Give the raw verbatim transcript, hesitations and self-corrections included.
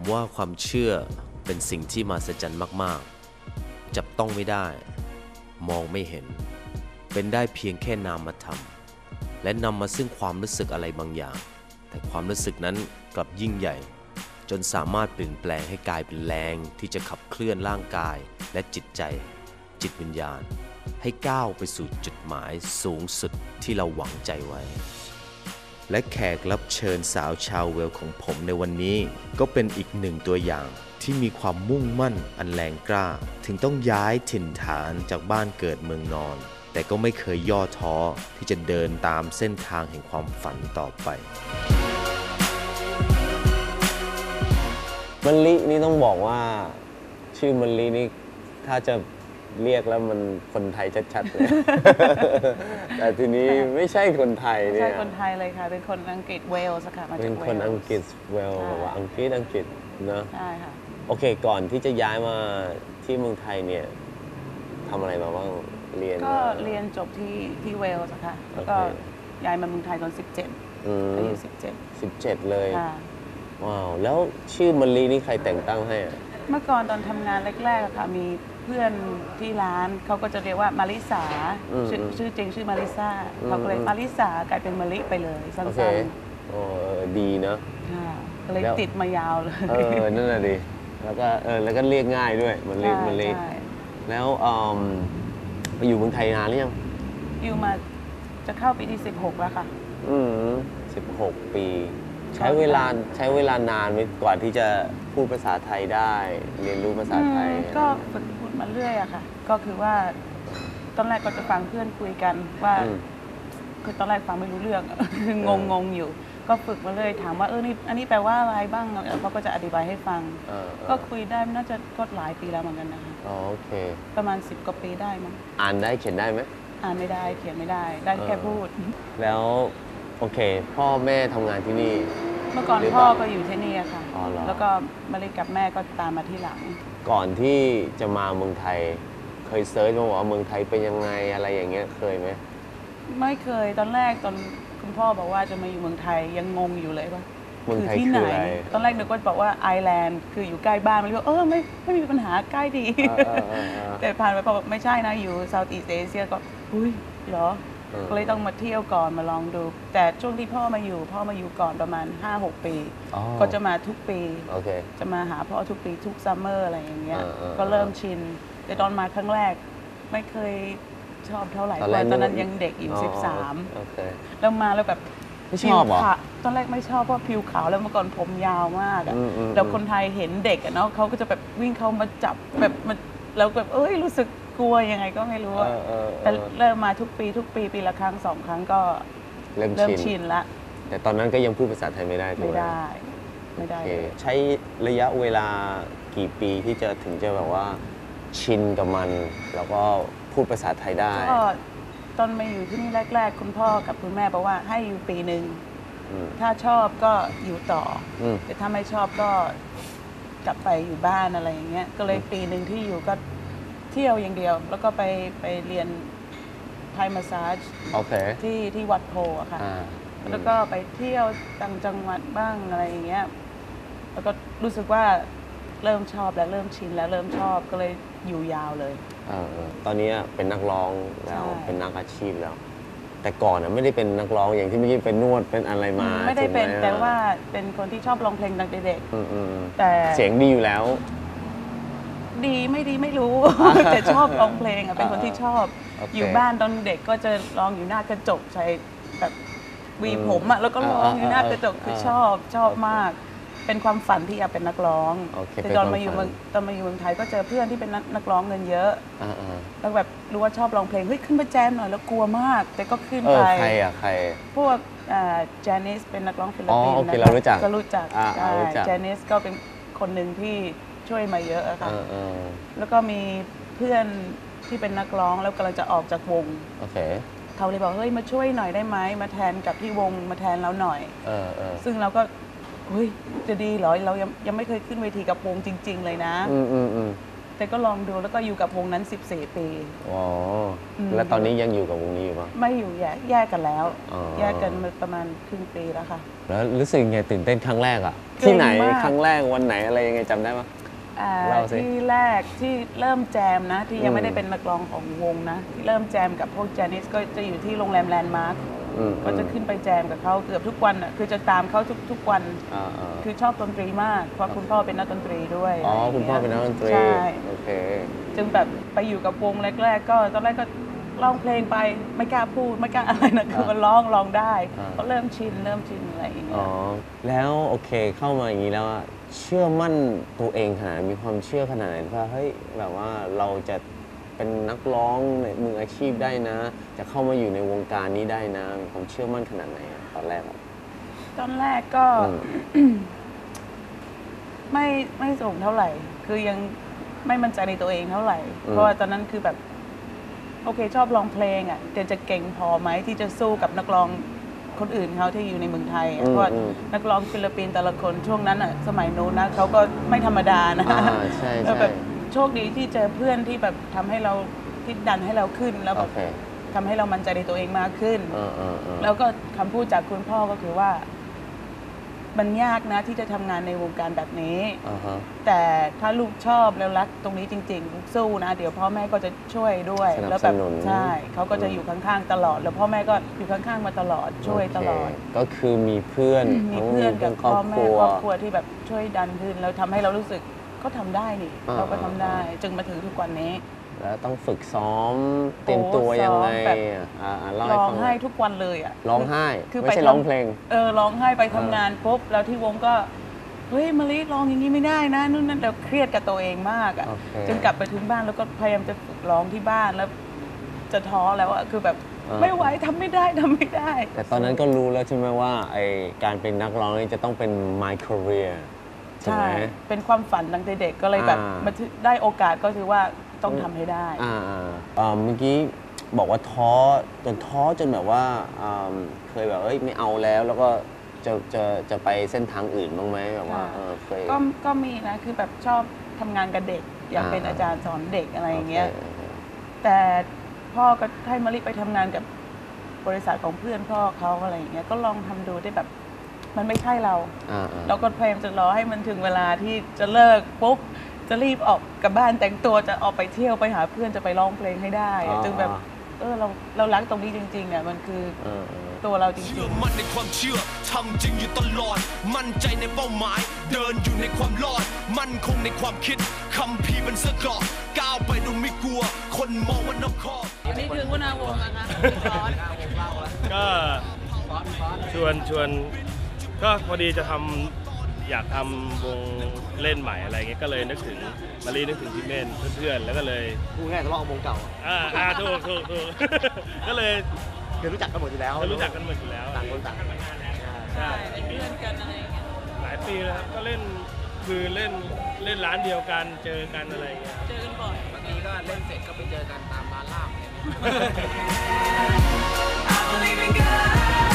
ว่าความเชื่อเป็นสิ่งที่มหัศจรรย์มากๆจับต้องไม่ได้มองไม่เห็นเป็นได้เพียงแค่นามธรรมและนำมาซึ่งความรู้สึกอะไรบางอย่างแต่ความรู้สึกนั้นกลับยิ่งใหญ่จนสามารถเปลี่ยนแปลงให้กลายเป็นแรงที่จะขับเคลื่อนร่างกายและจิตใจจิตวิญญาณให้ก้าวไปสู่จุดหมายสูงสุดที่เราหวังใจไว้และแขกรับเชิญสาวชาวเวลของผมในวันนี้ก็เป็นอีกหนึ่งตัวอย่างที่มีความมุ่งมั่นอันแรงกล้าถึงต้องย้ายถิ่นฐานจากบ้านเกิดเมืองนอนแต่ก็ไม่เคยย่อท้อที่จะเดินตามเส้นทางแห่งความฝันต่อไปมะลินี่ต้องบอกว่าชื่อมะลินี่ถ้าจะเรียกแล้วมันคนไทยชัดๆเลย แต่ทีนี้ไม่ใช่คนไทยเนี่ยไม่ใช่คนไทยเลยค่ะเป็นคนอังกฤษเวลส์ค่ะมาจากเวลส์เป็นคนอังกฤษเวลส์แบบว่าอังกฤษอังกฤษนะใช่ค่ะโอเคก่อนที่จะย้ายมาที่เมืองไทยเนี่ยทำอะไรมาบ้างเรียนก็เรียนจบที่ที่เวลส์ค่ะแล้วก็ย้ายมาเมืองไทยตอนสิบเจ็ดอายุสิบเจ็ดสิบเจ็ดเลยว้าวแล้วชื่อมะลินี่ใครแต่งตั้งให้เมื่อก่อนตอนทำงานแรกๆค่ะมีเพื่อนที่ร้านเขาก็จะเรียกว่ามาริสาชื่อชื่อจริงชื่อมาริซาเขาก็เลยมาริสากลายเป็นมะลิไปเลยสั้นๆโอ้ดีเนาะก็เลยติดมายาวเลยเออนั่นแหละดิแล้วก็เออแล้วก็เรียกง่ายด้วยมะลิมะลิแล้วไปอยู่เมืองไทยนานหรือยังอยู่มาจะเข้าปีที่สิบหกแล้วค่ะอืมสิบหกปีใช้เวลาใช้เวลานานไหมกว่าที่จะพูดภาษาไทยได้เรียนรู้ภาษาไทยก็ฝึกพูดมาเรื่อยอะค่ะก็คือว่าตอนแรกก็จะฟังเพื่อนคุยกันว่าคือตอนแรกฟังไม่รู้เรื่องคืองงงอยู่ก็ฝึกมาเรื่อยถามว่าเออนี่อันนี้แปลว่าอะไรบ้างเขาก็จะอธิบายให้ฟังก็คุยได้น่าจะก็หลายปีแล้วเหมือนกันนะคะโอเคประมาณสิบกว่าปีได้มั้งอ่านได้เขียนได้ไหมอ่านไม่ได้เขียนไม่ได้ได้แค่พูดแล้วโอเคพ่อแม่ทำงานที่นี่เมื่อก่อนพ่อก็อยู่ที่นี่ค่ะแล้วก็มาลิกับแม่ก็ตามมาที่หลังก่อนที่จะมาเมืองไทยเคยเซิร์ชมาว่าเมืองไทยเป็นยังไงอะไรอย่างเงี้ยเคยไหมไม่เคยตอนแรกตอนคุณพ่อบอกว่าจะมาอยู่เมืองไทยยังงงอยู่เลยว่าคือที่ไหนตอนแรกนึกว่าบอกว่าไอร์แลนด์คืออยู่ใกล้บ้านมันก็เออไม่ไม่มีปัญหาใกล้ดีแต่ผ่านไปพอแบบไม่ใช่นะอยู่เซาท์อีสต์เอเชียก็อุ้ยเหรอก็เลยต้องมาเที่ยวก่อนมาลองดูแต่ช่วงที่พ่อมาอยู่พ่อมาอยู่ก่อนประมาณ ห้าหก ปีก็จะมาทุกปีจะมาหาพ่อทุกปีทุกซัมเมอร์อะไรอย่างเงี้ยก็เริ่มชินแต่ตอนมาครั้งแรกไม่เคยชอบเท่าไหร่เพราะตอนนั้นยังเด็กอยู่สิบสามแล้วมาแล้วแบบไม่ชอบเหรอตอนแรกไม่ชอบเพราะผิวขาวแล้วเมื่อก่อนผมยาวมากอะแล้วคนไทยเห็นเด็กอะเนาะเขาก็จะแบบวิ่งเข้ามาจับแบบมันแล้วแบบเอ้ยรู้สึกกลัวยังไงก็ไม่รู้แต่เริ่มมาทุกปีทุกปีปีละครั้งสองครั้งก็เริ่มชินละแต่ตอนนั้นก็ยังพูดภาษาไทยไม่ได้ไม่ได้ไม่ได้ใช้ระยะเวลากี่ปีที่จะถึงจะแบบว่าชินกับมันแล้วก็พูดภาษาไทยได้ก็ตอนมาอยู่ที่นี่แรกๆคุณพ่อกับคุณแม่บอกว่าให้อยู่ปีหนึ่งถ้าชอบก็อยู่ต่อแต่ถ้าไม่ชอบก็กลับไปอยู่บ้านอะไรอย่างเงี้ยก็เลยปีหนึ่งที่อยู่ก็เที่ยวอย่างเดียวแล้วก็ไปไปเรียนไทยมาสซาจที่ที่วัดโพอะค่ะแล้วก็ไปเที่ยวต่างจังหวัดบ้างอะไรอย่างเงี้ยแล้วก็รู้สึกว่าเริ่มชอบแล้วเริ่มชินแล้วเริ่มชอบก็เลยอยู่ยาวเลยเออตอนนี้เป็นนักร้องแล้วเป็นนักอาชีพแล้วแต่ก่อนไม่ได้เป็นนักร้องอย่างที่เมื่อกี้เป็นนวดเป็นอะไรมาไม่ได้เป็นแต่ว่าเป็นคนที่ชอบร้องเพลงตั้งแต่เด็กแต่เสียงดีอยู่แล้วดีไม่ดีไม่รู้แต่ชอบร้องเพลงอ่ะเป็นคนที่ชอบอยู่บ้านตอนเด็กก็จะร้องอยู่หน้ากระจกใช้แบบวีผมอ่ะแล้วก็ร้องอยู่หน้ากระจกคือชอบชอบมากเป็นความฝันที่อยากเป็นนักร้องแต่ตอนมาอยู่เมืองตอนมาอยู่เมืองไทยก็เจอเพื่อนที่เป็นนักร้องเงินเยอะแล้วแบบรู้ว่าชอบร้องเพลงเฮ้ยขึ้นไปแจมหน่อยแล้วกลัวมากแต่ก็ขึ้นไปใครอ่ะใครพวกแจนิสเป็นนักร้องฟิลิปปินส์นะเรารู้จักก็รู้จักแจนิสก็เป็นคนหนึ่งที่ช่วยมาเยอะค่ะแล้วก็มีเพื่อนที่เป็นนักร้องแล้วกำลังจะออกจากวงเขาเลยบอกเฮ้ยมาช่วยหน่อยได้ไหมมาแทนกับที่วงมาแทนเราหน่อยซึ่งเราก็เฮ้ยจะดีเหรอเรายังยังไม่เคยขึ้นเวทีกับวงจริงๆเลยนะแต่ก็ลองดูแล้วก็อยู่กับวงนั้นสิบสี่ปีอ๋อแล้วตอนนี้ยังอยู่กับวงนี้อยู่ปะไม่อยู่แยกแยกกันแล้วอ๋อแยกกันมาประมาณครึ่งปีแล้วค่ะแล้วรู้สึกยังไงตื่นเต้นครั้งแรกอะเกรงที่ไหนมากครั้งแรกวันไหนอะไรยังไงจำได้ปะอ่าเล่าสิที่แรกที่เริ่มแจมนะ ที่ยังอืมไม่ได้เป็นนักร้องของวงนะที่เริ่มแจมกับพวกแจนิสก็จะอยู่ที่โรงแรมแลนด์มาร์คอืมก็จะขึ้นไปแจมกับเขาเกือบทุกวันอ่ะคือจะตามเขาทุกทุกวันอ่าๆคือชอบดนตรีมากเพราะคุณพ่อเป็นนักดนตรีด้วยอ๋อะไรย่างคุณงี้ยพ่อเป็นนักดนตรีใช่โอเคจึงแบบไปอยู่กับวงแรกๆก็ตอนแรกก็ร้องเพลงไปไม่กล้าพูดไม่กล้าอะไรนะคือมันร้องร้องได้อ่าก็เริ่มชินเริ่มชินอะไรอย่างเงี้อ๋ยอ แล้วโอเคเข้ามาอย่างนี้แล้วอะเชื่อมั่นตัวเองขนาดไหนมีความเชื่อขนาดไหนว่าเฮ้ยแบบว่าเราจะเป็นนักร้องในมืออาชีพได้นะ จะเข้ามาอยู่ในวงการนี้ได้นะมีความเชื่อมั่นขนาดไหนอะตอนแรกอะตอนแรกก็อืมไม่ไม่สูงเท่าไหร่ คือยังไม่มั่นใจในตัวเองเท่าไหร่อืมเพราะว่าตอนนั้นคือแบบ โอเคชอบร้องเพลงอ่ะแต่จะเก่งพอไหมที่จะสู้กับนักร้องคนอื่นเขาที่อยู่ในเมืองไทยอะอืมเพราะว่าอืมนักร้องฟิลิปปินส์แต่ละคนช่วงนั้นอ่ะสมัยนู้นนะเขาก็ไม่ธรรมดานะอ่าใช่แล้วใช่แบบโชคดีที่เจอเพื่อนที่แบบทำให้เราที่ดันให้เราขึ้นแล้วแบโอบ เคทำให้เรามั่นใจในตัวเองมากขึ้นเออเออเออแล้วก็คำพูดจากคุณพ่อก็คือว่า มันยากนะที่จะทำงานในวงการแบบนี้อ่าฮะแต่ถ้าลูกชอบแล้วรักตรงนี้จริงๆลูกสู้นะ เดี๋ยวพ่อแม่ก็จะช่วยด้วยสนับแล้วแบบสนุนใช่เขาก็จะอยู่ข้างๆตลอด แล้วพ่อแม่ก็อยู่ข้างๆมาตลอดช่วยตลอดโเคก็คือมีเพื่อนมีทั้งเพื่อนกับครอพ่บอคแม่รัวครอบครัวที่แบบช่วยดันขึ้นแล้วทำให้เรารู้สึกเขาทำได้นี่อ่าเราก็ทำได้ จึงมาถึงทุกวันนี้แล้วต้องฝึกซ้อมเตรียมตัวยังไงซ้อมแบบอ่ะอ่าอ่าเล่าให้ร้องฟังหน่ไห้อยทุกวันเลยอ่ะร้องไห้คือไม่ใช่ปทำร้องเพลงเออร้องไห้ไปทำงานปุ๊บแล้วที่วงก็เฮ้ยมะลิร้องอย่างนี้ไม่ได้นะนู่นนั่นเราเครียดกับตัวเองมากอ่ะโอเคจนกลับไปถึงบ้านแล้วก็พยายามจะฝึกร้องที่บ้านแล้ว จะท้อแล้วอะคือแบบอ่าไม่ไหวทำไม่ได้ทำไม่ได้แต่ตอนนั้นก็รู้แล้วใช่ไหมว่าไอการเป็นนักร้องนี่จะต้องเป็น my career ใช่ใช่ไหมเป็นความฝันตั้งแต่เด็กก็เลยแบบอ่ามาได้โอกาสก็คือว่าต้องทำให้ได้อ่าอ่าอ่าเมื่อกี้บอกว่าท้อจนท้อจนแบบว่าอ่าเคยแบบเอ้ยไม่เอาแล้วแล้วก็จะจะจะไปเส้นทางอื่นบ้างไหมแบบว่าค่ะเออเคยก็ก็มีนะคือแบบชอบทำงานกับเด็ก อยากเป็นอ่าอาจารย์สอนเด็กอะไรอย่างเงี้ยโคโอเคแต่พ่อก็ให้มะลิไปทำงานกับบริษัทของเพื่อนพ่อเขาอะไรอย่างเงี้ยก็ลองทำดูได้แบบ มันไม่ใช่เราอ่าอ่าเราก็พยายามจะรอให้มันถึงเวลาที่จะเลิกปุ๊บจะรีบออกกลับบ้านแต่งตัวจะออกไปเที่ยวไปหาเพื่อนจะไปร้องเพลงให้ได้อะจึงแบบเออเราเรารักตรงนี้จริงๆอ่ะมันคือเออเออตัวเราจริเชื่อง มั่นในความเชื่อทำจริงอยู่ตลอด มั่นใจในเป้าหมาย เดินอยู่ในความรอด มั่นคงในความคิดคำพีร์เป็นเสื้อเกราะก้าวไปโดยไม่กลัว คนมองว่านอกคอบๆนี่คือวุนาวงศ์นะคะก็ชวนชวนก็พอดีจะทำอยากทำวงเล่นใหม่อะไรเงี้ยก็เลยนึกถึงมารีนึกถึงพี่เม่นเพื่อนๆแล้วก็เลยพูดง่ายแต่ว่าเอาวงเก่าอ่าอ่าถูกถูกถูก ก็เลยคือรู้จักกันหมดอยู่แล้วรู้จักกันหมดอยู่แล้วต่างคนต่างใช่เป็นเพื่อนกันอะไรอย่างเงี้ยหลายปีแล้วครับก็เล่นคือเล่นเล่นร้านเดียวกันเจอกันอะไรเงี้ยเจอกันบ่อยบางทีก็เล่นเสร็จก็ไปเจอกันตามร้านลาบ I believe in God